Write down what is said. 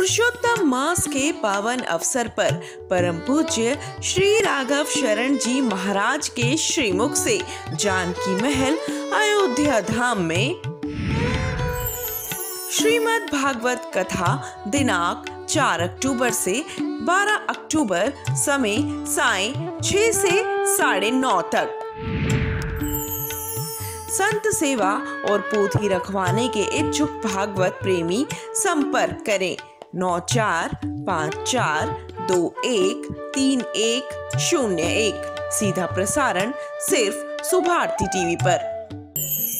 पुरुषोत्तम मास के पावन अवसर पर परम पूज्य श्री राघव शरण जी महाराज के श्रीमुख से जानकी महल अयोध्या धाम में श्रीमद् भागवत कथा दिनांक 4 अक्टूबर से 12 अक्टूबर समय साय 6 से 9:30 तक। संत सेवा और पोथी रखवाने के इच्छुक भागवत प्रेमी संपर्क करें 9454213101। सीधा प्रसारण सिर्फ सुभारती टीवी पर।